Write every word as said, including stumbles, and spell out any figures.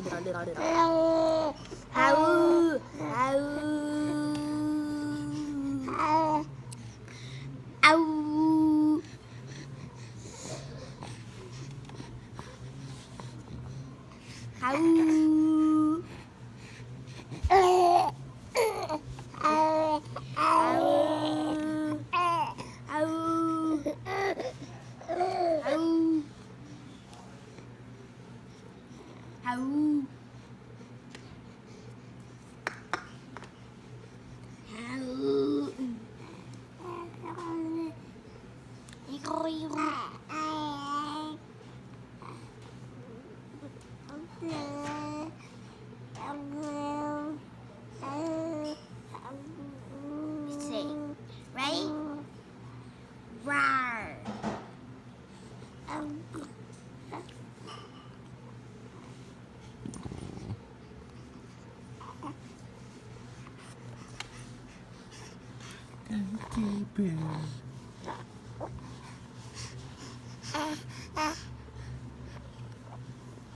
아우 아우 아우 아우 아우 아우 아우 아우 아우 이거 이거 say right rar Gotta keep it.